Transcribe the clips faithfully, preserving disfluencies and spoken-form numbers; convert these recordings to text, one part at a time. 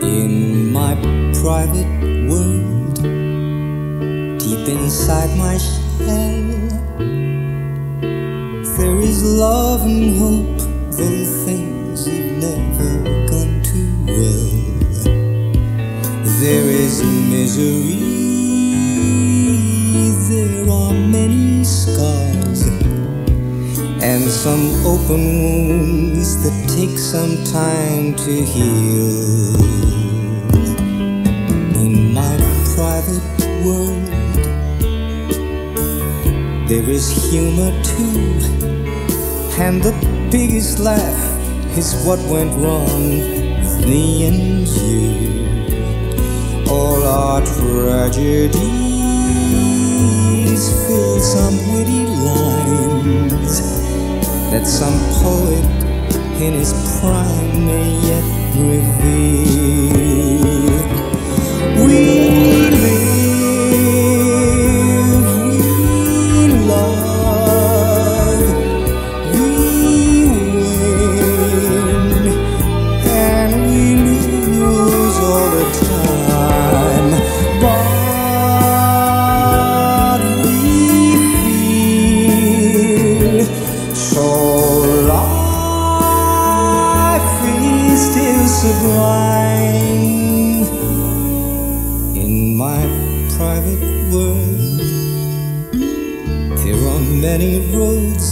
In my private world, deep inside my shell, there is love and hope, though things have never gone too well. There is misery, there are many scars, and some open wounds that take some time to heal. In my private world, there is humor too, and the biggest laugh is what went wrong with me and you. All our tragedies fill some witty lines that some poet in his prime may yet reveal. We live, we love, we win, and we lose all the time, but we feel so life is still sublime. In my private world, there are many roads,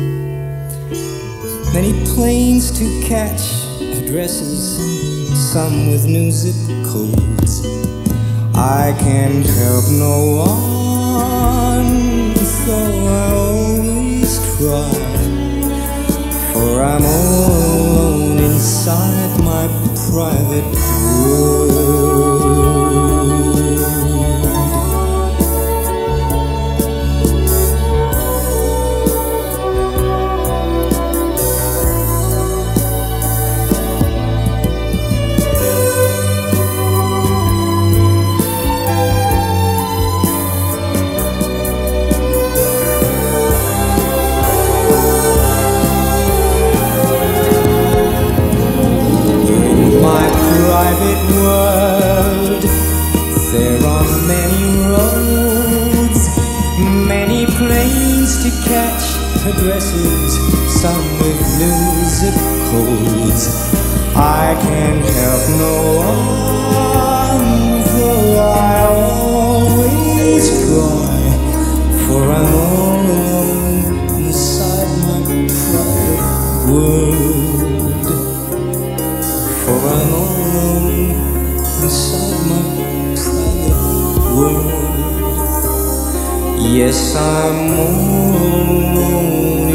many planes to catch, addresses, some with new zip codes. I can't help no one, though I always try, for I'm all alone inside my private world. World, there are many roads, many planes to catch, addresses, some with new zip codes. I can't help no one, though I always try, for I'm all alone inside my private world. For I'm all alone inside my private world. Yes, I'm all alone